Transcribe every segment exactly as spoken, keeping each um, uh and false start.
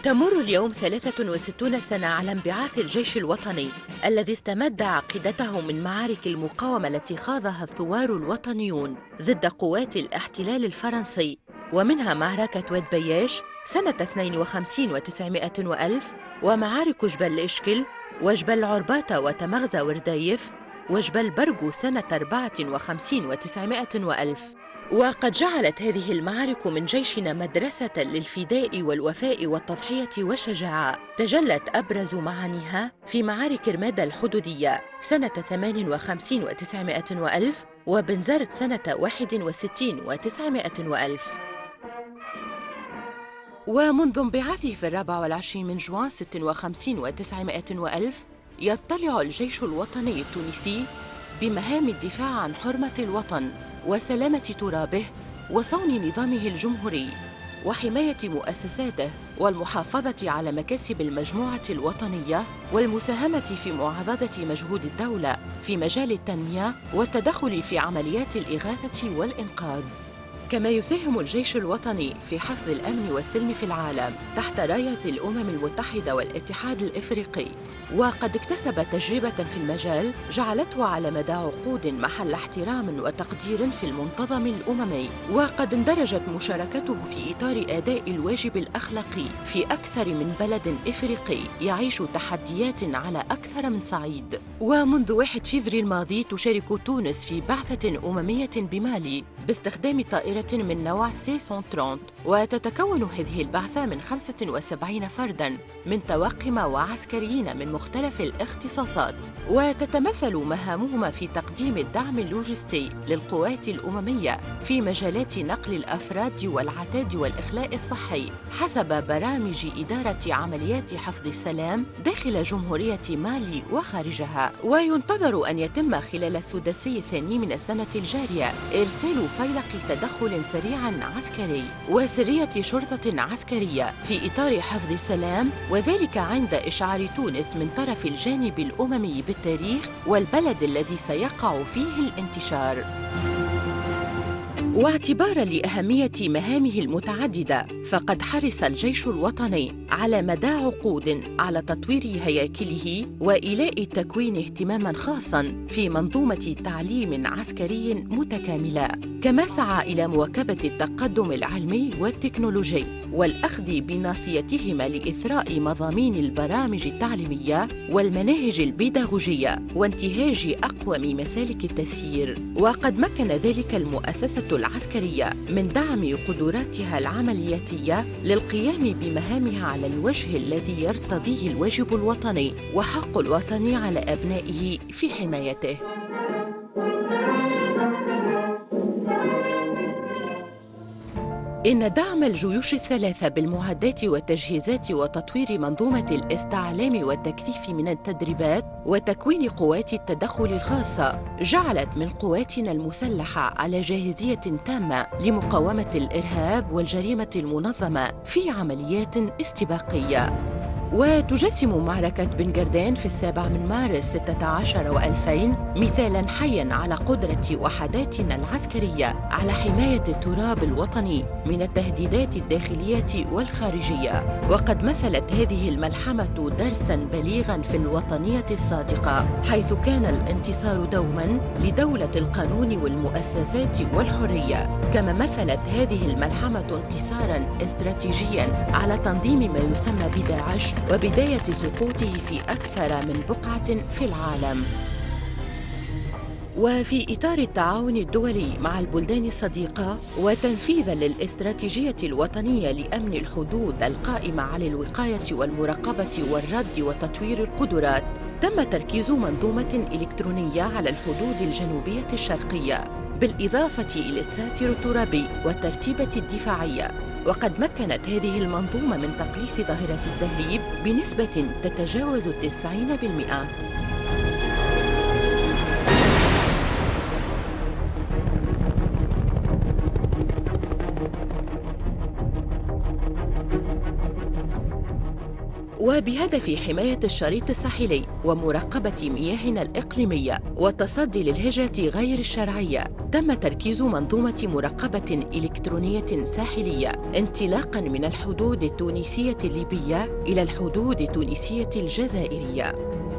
تمر اليوم ثلاثة وستون سنة على انبعاث الجيش الوطني الذي استمد عقيدته من معارك المقاومة التي خاضها الثوار الوطنيون ضد قوات الاحتلال الفرنسي، ومنها معركة واد بياش سنة اثنين وخمسين وتسعمائة وألف، ومعارك جبل إشكل وجبل عرباتة وتمغزى وردايف وجبل برغو سنة أربعة وخمسين وتسعمائة وألف. وقد جعلت هذه المعارك من جيشنا مدرسة للفداء والوفاء والتضحية والشجاعة، تجلت أبرز معانيها في معارك رمادة الحدودية سنة ثمان وخمسين وتسعمائة وألف وبنزرت سنة واحد وستين وتسعمائة وألف. ومنذ انبعاثه في الرابع والعشرين من جوان ست وخمسين وتسعمائة وألف يطلع الجيش الوطني التونسي بمهام الدفاع عن حرمة الوطن وسلامة ترابه وصون نظامه الجمهوري وحماية مؤسساته والمحافظة على مكاسب المجموعة الوطنية والمساهمة في معارضة مجهود الدولة في مجال التنمية والتدخل في عمليات الإغاثة والإنقاذ. كما يساهم الجيش الوطني في حفظ الأمن والسلم في العالم تحت راية الأمم المتحدة والاتحاد الإفريقي، وقد اكتسب تجربة في المجال جعلته على مدى عقود محل احترام وتقدير في المنتظم الأممي، وقد اندرجت مشاركته في إطار أداء الواجب الأخلاقي في أكثر من بلد إفريقي يعيش تحديات على أكثر من صعيد. ومنذ واحد فبراير الماضي تشارك تونس في بعثة أممية بمالي باستخدام طائرة من نوع سي مئة وثلاثين، وتتكون هذه البعثة من خمسة وسبعين فردا من طواقم وعسكريين من مختلف الاختصاصات، وتتمثل مهامهما في تقديم الدعم اللوجستي للقوات الأممية في مجالات نقل الأفراد والعتاد والإخلاء الصحي حسب برامج إدارة عمليات حفظ السلام داخل جمهورية مالي وخارجها. وينتظر أن يتم خلال السداسي الثاني من السنة الجارية إرسال فيلق تدخل سريع عسكري وسرية شرطة عسكرية في إطار حفظ السلام، وذلك عند إشعار تونس من طرف الجانب الأممي بالتاريخ والبلد الذي سيقع فيه الانتشار. واعتبارا لأهمية مهامه المتعددة، فقد حرص الجيش الوطني على مدى عقود على تطوير هياكله وإيلاء التكوين اهتماما خاصا في منظومة تعليم عسكري متكاملة، كما سعى إلى مواكبة التقدم العلمي والتكنولوجي والأخذ بناصيتهما لإثراء مضامين البرامج التعليمية والمناهج البيداغوجية وانتهاج أقوم مسالك التسيير. وقد مكن ذلك المؤسسة العسكرية من دعم قدراتها العملياتية للقيام بمهامها على الوجه الذي يرتضيه الواجب الوطني وحق الوطن على أبنائه في حمايته. إن دعم الجيوش الثلاثة بالمعدات والتجهيزات وتطوير منظومة الاستعلام والتكثيف من التدريبات وتكوين قوات التدخل الخاصة جعلت من قواتنا المسلحة على جاهزية تامة لمقاومة الإرهاب والجريمة المنظمة في عمليات استباقية. وتجسم معركة بن جردان في السابع من مارس ستة عشر وألفين مثالا حيا على قدرة وحداتنا العسكرية على حماية التراب الوطني من التهديدات الداخلية والخارجية. وقد مثلت هذه الملحمة درسا بليغا في الوطنية الصادقة، حيث كان الانتصار دوما لدولة القانون والمؤسسات والحرية، كما مثلت هذه الملحمة انتصارا استراتيجيا على تنظيم ما يسمى بداعش وبداية سقوطه في أكثر من بقعة في العالم. وفي إطار التعاون الدولي مع البلدان الصديقة وتنفيذا للاستراتيجية الوطنية لأمن الحدود القائمة على الوقاية والمراقبة والرد وتطوير القدرات، تم تركيز منظومة إلكترونية على الحدود الجنوبية الشرقية بالإضافة إلى الساتر الترابي والترتيبة الدفاعية. وقد مكنت هذه المنظومة من تقليص ظاهرة التهريب بنسبة تتجاوز التسعين بالمئة. وبهدف حماية الشريط الساحلي ومراقبة مياهنا الإقليمية والتصدي للهجرة غير الشرعية، تم تركيز منظومة مراقبة إلكترونية ساحلية انطلاقا من الحدود التونسية الليبية إلى الحدود التونسية الجزائرية.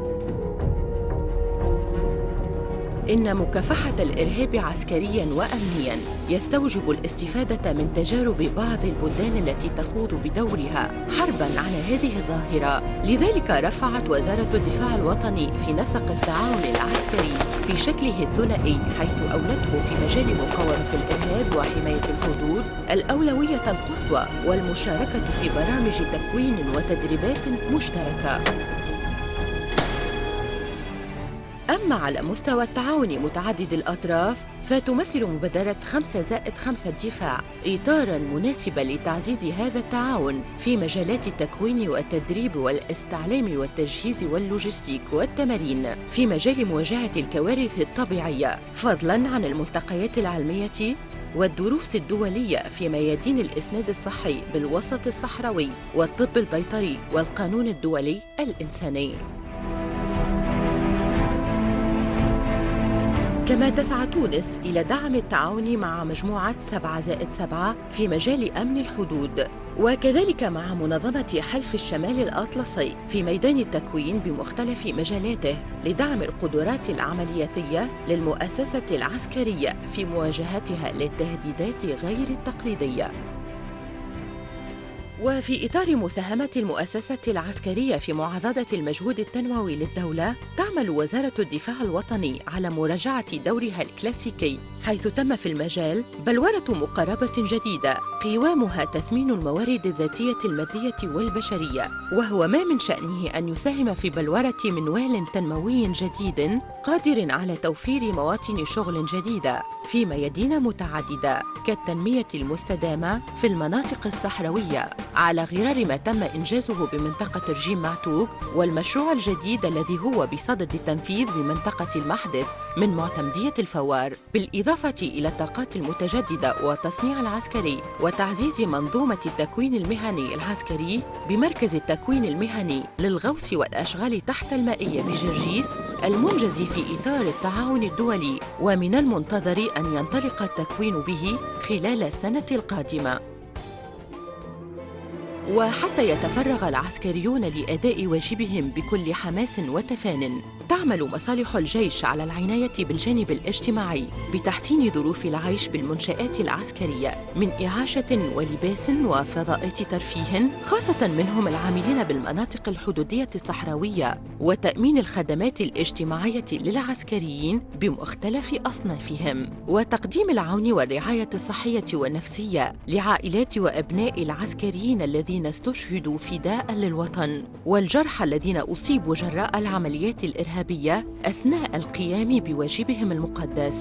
إن مكافحة الإرهاب عسكرياً وأمنياً يستوجب الاستفادة من تجارب بعض البلدان التي تخوض بدورها حرباً على هذه الظاهرة. لذلك رفعت وزارة الدفاع الوطني في نسق التعاون العسكري في شكله الثنائي، حيث أولته في مجال مقاومة الإرهاب وحماية الحدود، الأولوية القصوى والمشاركة في برامج تكوين وتدريبات مشتركة. أما على مستوى التعاون متعدد الأطراف، فتمثل مبادرة خمسة زائد خمسة الدفاع إطاراً مناسباً لتعزيز هذا التعاون في مجالات التكوين والتدريب والاستعلام والتجهيز واللوجستيك والتمارين في مجال مواجهة الكوارث الطبيعية، فضلاً عن الملتقيات العلمية والدروس الدولية في ميادين الإسناد الصحي بالوسط الصحراوي والطب البيطري والقانون الدولي الإنساني. كما تسعى تونس إلى دعم التعاون مع مجموعة سبعة زائد سبعة في مجال أمن الحدود، وكذلك مع منظمة حلف الشمال الأطلسي في ميدان التكوين بمختلف مجالاته لدعم القدرات العملياتية للمؤسسة العسكرية في مواجهتها للتهديدات غير التقليدية. وفي إطار مساهمة المؤسسة العسكرية في معضدة المجهود التنموي للدولة، تعمل وزارة الدفاع الوطني على مراجعة دورها الكلاسيكي، حيث تم في المجال بلورة مقاربة جديدة قوامها تثمين الموارد الذاتية المادية والبشرية، وهو ما من شأنه أن يساهم في بلورة منوال تنموي جديد قادر على توفير مواطن شغل جديدة في ميادين متعددة كالتنمية المستدامة في المناطق الصحراوية، على غرار ما تم إنجازه بمنطقة رجيم معتوق، والمشروع الجديد الذي هو بصدد التنفيذ بمنطقة المحدث من معتمدية الفوار، بالإضافة إلى الطاقات المتجددة والتصنيع العسكري وتعزيز منظومة التكوين المهني العسكري بمركز التكوين المهني للغوص والأشغال تحت المائية بجرجيس المنجز في إطار التعاون الدولي، ومن المنتظر أن ينطلق التكوين به خلال السنة القادمة. وحتى يتفرغ العسكريون لأداء واجبهم بكل حماس وتفان، تعمل مصالح الجيش على العناية بالجانب الاجتماعي بتحسين ظروف العيش بالمنشآت العسكرية من إعاشة ولباس وفضاءات ترفيه، خاصة منهم العاملين بالمناطق الحدودية الصحراوية، وتأمين الخدمات الاجتماعية للعسكريين بمختلف أصنافهم، وتقديم العون والرعاية الصحية والنفسية لعائلات وأبناء العسكريين الذين استشهدوا فداء للوطن، والجرحى الذين أصيبوا جراء العمليات الإرهابية أثناء القيام بواجبهم المقدس.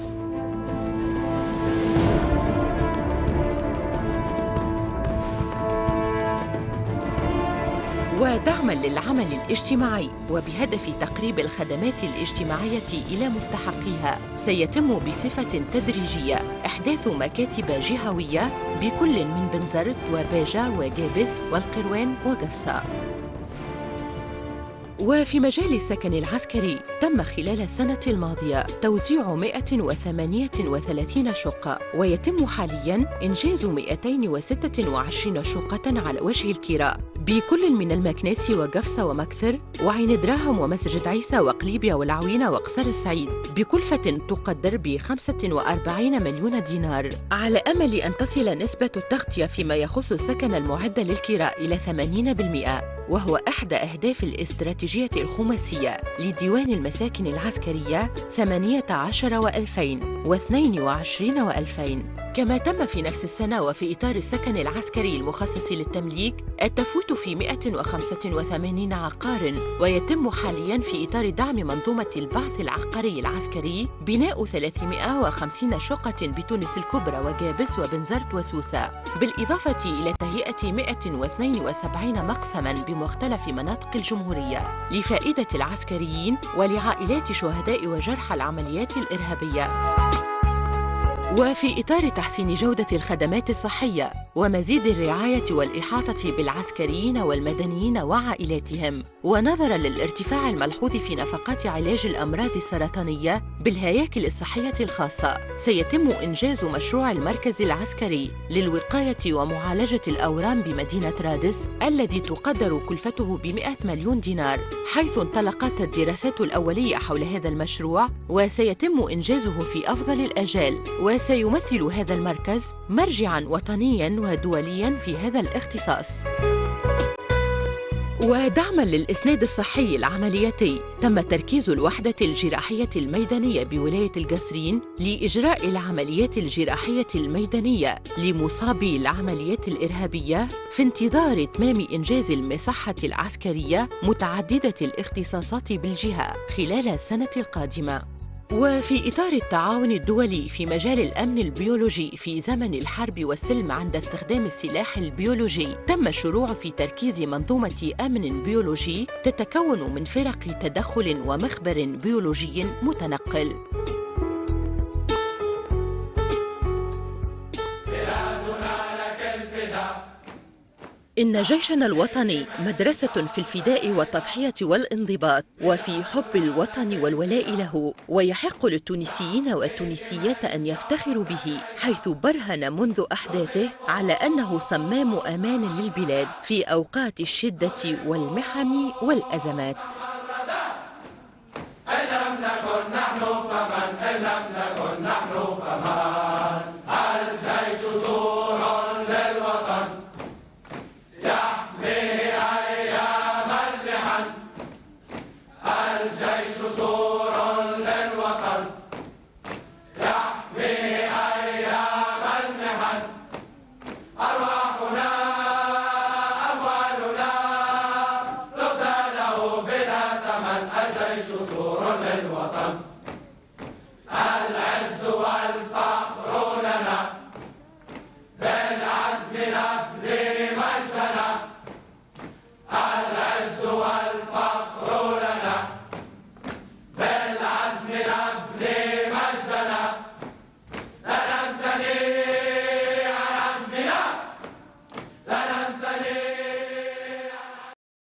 ودعما للعمل الاجتماعي وبهدف تقريب الخدمات الاجتماعية إلى مستحقيها، سيتم بصفة تدريجية إحداث مكاتب جهوية بكل من بنزرت وباجة وجابس والقروان وقفصة. وفي مجال السكن العسكري، تم خلال السنة الماضية توزيع مئة وثمانية وثلاثين شقة، ويتم حالياً إنجاز مئتين وستة وعشرين شقة على وجه الكراء بكل من المكناس وقفصة ومكثر وعين دراهم ومسجد عيسى وقليبية والعوينة وقصر السعيد بكلفة تقدر ب خمسة وأربعين مليون دينار، على أمل أن تصل نسبة التغطية فيما يخص السكن المعد للكراء إلى ثمانين بالمئة، وهو إحدى أهداف الاستراتيجية الخماسية لديوان المساكن العسكرية ثمانية عشر وألفين واثنين وعشرين وألفين. كما تم في نفس السنة وفي إطار السكن العسكري المخصص للتمليك التفويت في مئة وخمسة وثمانين عقار، ويتم حاليا في إطار دعم منظومة البعث العقاري العسكري بناء ثلاثمئة وخمسين شقة بتونس الكبرى وجابس وبنزرت وسوسة، بالإضافة إلى تهيئة مئة واثنين وسبعين مقسما بمختلف مناطق الجمهورية لفائدة العسكريين ولعائلات شهداء وجرحى العمليات الإرهابية. وفي إطار تحسين جودة الخدمات الصحية، ومزيد الرعاية والإحاطة بالعسكريين والمدنيين وعائلاتهم. ونظرا للارتفاع الملحوظ في نفقات علاج الأمراض السرطانية بالهياكل الصحية الخاصة، سيتم إنجاز مشروع المركز العسكري للوقاية ومعالجة الأورام بمدينة رادس، الذي تقدر كلفته بمئة مليون دينار، حيث انطلقت الدراسات الأولية حول هذا المشروع، وسيتم إنجازه في أفضل الآجال. وسيمثل هذا المركز مرجعاً وطنياً ودولياً في هذا الاختصاص. ودعماً للإسناد الصحي العملياتي، تم تركيز الوحدة الجراحية الميدانية بولاية القصرين لإجراء العمليات الجراحية الميدانية لمصابي العمليات الإرهابية في انتظار إتمام إنجاز المصحة العسكرية متعددة الاختصاصات بالجهة خلال السنة القادمة. وفي إطار التعاون الدولي في مجال الأمن البيولوجي في زمن الحرب والسلم عند استخدام السلاح البيولوجي، تم الشروع في تركيز منظومة أمن بيولوجي تتكون من فرق تدخل ومخبر بيولوجي متنقل. إن جيشنا الوطني مدرسة في الفداء والتضحية والانضباط وفي حب الوطن والولاء له، ويحق للتونسيين والتونسيات أن يفتخروا به، حيث برهن منذ أحداثه على أنه صمام أمان للبلاد في أوقات الشدة والمحن والأزمات. إن لم نكن نحن فمن، إن لم نكن نحن فمن، الجيش زور للوطن يحميه أيام المحن، الجيش زور للوطن يحميه أيام المحن، أرواحنا أموالنا تبذل له بلا ثمن، الجيش زور للوطن.